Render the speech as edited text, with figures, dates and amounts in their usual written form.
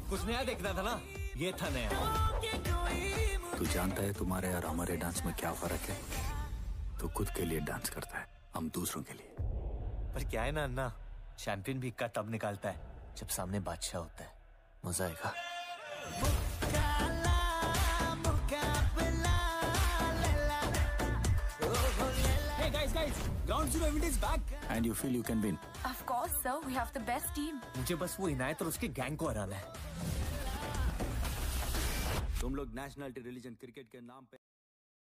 कुछ नया देखना था ना, ये था नया। तू जानता है तुम्हारे और हमारे डांस में क्या फर्क है? तू खुद के लिए डांस करता है, हम दूसरों के लिए। पर क्या है ना अन्ना, चैंपियन भी इक्का तब निकालता है जब सामने बादशाह होता है। मजा आएगा। Hey guys, Ground Zero event is back. And you feel you can win? Of course, sir. We have the best team. मुझे बस वो इनायत और उसके गैंग को हराना है। तुम लोग नेशनलिटी, रिलीजन, क्रिकेट के नाम पे